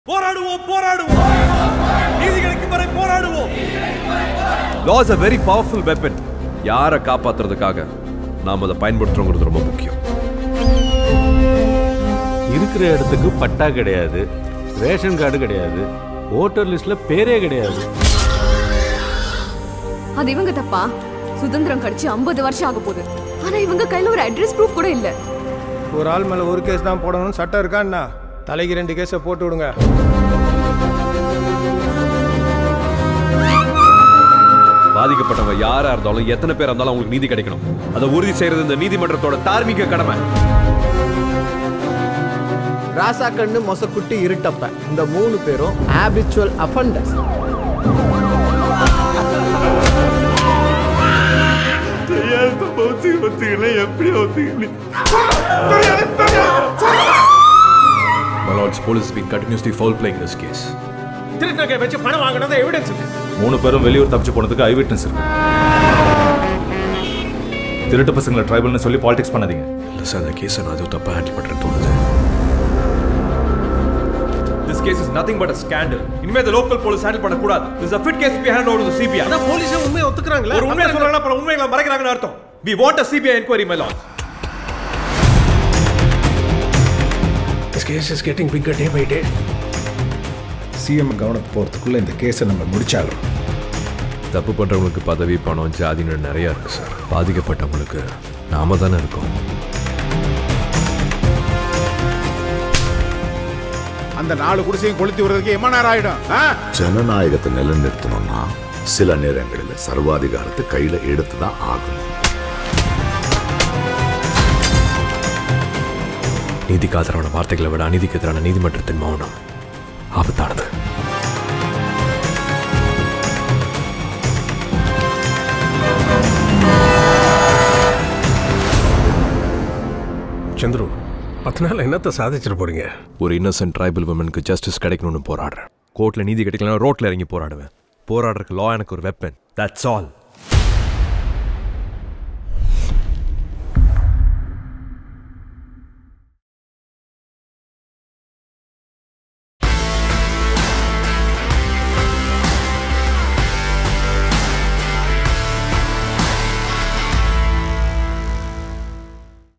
போராடுவோம் போராடுவோம் நீதிகளுக்கு வரை போராடுவோம். Laws are very powerful weapon. யாரை காப்பாத்துறதுக்காக நாம அதை பயன்படுத்துறோங்கிறது ரொம்ப முக்கியம். இருக்கிற இடத்துக்கு பட்டா கிடையாது, ரேஷன் கார்டு கிடையாது, ஓட்டர் லிஸ்ட்ல பேரே கிடையாது. அது இவங்க தப்பா? சுதந்திரம் கடிச்சு 50 வருஷம் ஆக போகுது. ஆனா இவங்க கையில ஒரு அட்ரஸ் ப்ரூஃப் கூட இல்ல. ஒரு ஆள் மேல ஒரு கேஸ் தான் போடணும்னு சட்டம் இருக்கான்னா தலைக்கு 2 கேஸை போட்டு விடுங்க. பாதிக்கப்பட்டவங்க யாரா இருந்தாலும் எத்தனை பேர் இருந்தாலும் அவங்களுக்கு நீதி கிடைக்கணும். அதை உறுதி செய்யறது இந்த நீதிமன்றத்தோட தார்மீக கடமை. ராசா கண்ணு மொசக்குட்டி இருட்டப்ப இந்த 3 பேரும் habitual offenders. My lords, police has been continuously foul playing this case. திருநகை வச்சு பணம் வாங்கினது எவிடன்ஸ் இருக்கு. 3 பேரும் வெளியூர் தப்பிச்சு போனதுக்கு ஐ விட்னஸ் இருக்கு. திருட்டு பசங்களை ட்ரைபல்னு சொல்லி பாலிடிக்ஸ் பண்ணாதீங்க. இல்ல சார், இந்த கேஸை நான் அது தப்பா ஹேண்டில் பண்றேன்னு தோணுது. This case is nothing but a scandal. இனிமே the local police handle பண்ண கூடாது. This is a fit case to be handed over to the CBI. அத போலீஸ் உண்மையை ஒத்துக்கறாங்களா? ஒரு உண்மையை சொல்றாங்க அப்புறம் உண்மைகளை மறைக்கறாங்கன்னு அர்த்தம். We want a CBI inquiry, my lord. This case is getting bigger day by day. CM கவனத்துக்கு போகிறதுக்குள்ளே இந்த கேஸை நம்ம முடிச்சாகணும். தப்பு பண்ணுறவங்களுக்கு பதவி, பணம், ஜாதின்னு நிறையா இருக்குது சார். பாதிக்கப்பட்டவங்களுக்கு நாம தானே இருக்கோம். அந்த 4 குடிசையும் கொளுத்தி விடுறதுக்கு எவ்வளோ நேரம் ஆகிடும்? ஜனநாயகத்தை நிலைநிறுத்தணும்னா சில நேரங்களில் சர்வாதிகாரத்தை கையில் எடுத்து தான் ஆகணும். நீதிக்கு ஆதரவான வார்த்தைகளை விட அநீதிக்கு எதிரான நீதிமன்றத்தின் மௌனம் ஆபத்தானது. சந்துரு, 10 நாள் என்னத்தை சாதிச்சிட்டு போறீங்க? ஒரு இன்னசென்ட் ட்ரைபல் விமனுக்கு ஜஸ்டிஸ் கிடைக்கணும்னு போராடுறேன். கோர்ட்ல நீதி கிடைக்கலன்னா ரோட்ல இறங்கி போராடுவேன். போராடுறதுக்கு லா எனக்கு ஒரு வெப்பன். That's all.